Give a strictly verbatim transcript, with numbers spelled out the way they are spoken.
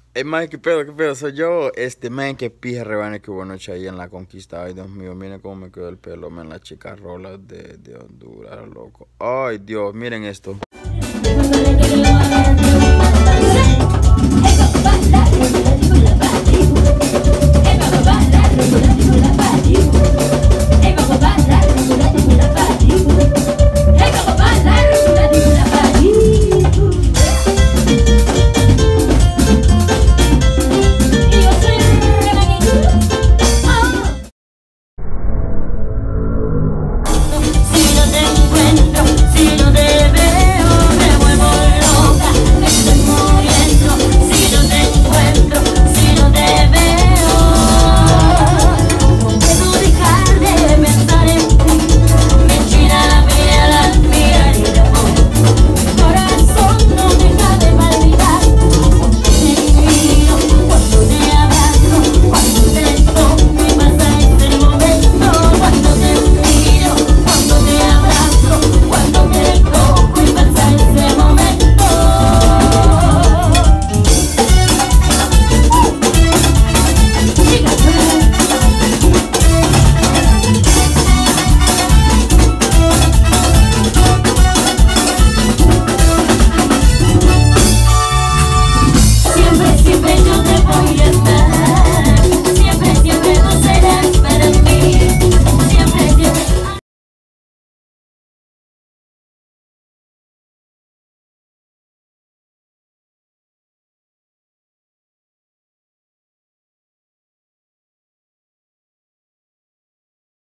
Eh, man, qué pedo, qué pedo, soy yo. Este, man, qué pija rebane que hubo anoche ahí en la conquista. Ay, Dios mío, miren cómo me quedó el pelo, man, las chicas rolas de, de Honduras, loco. Ay, Dios, miren esto.